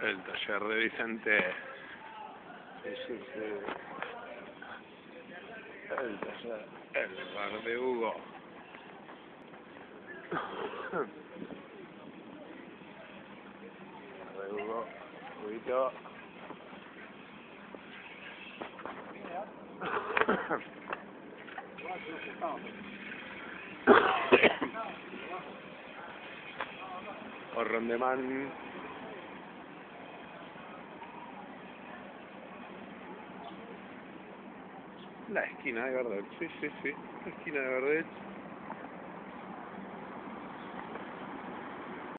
El taller de Vicente. Sí, sí, sí. El taller, el bar de Hugo. El bar de Hugo. Huguito. Horrón de man. La esquina de Verdet, sí, sí, sí. La esquina de Verdet.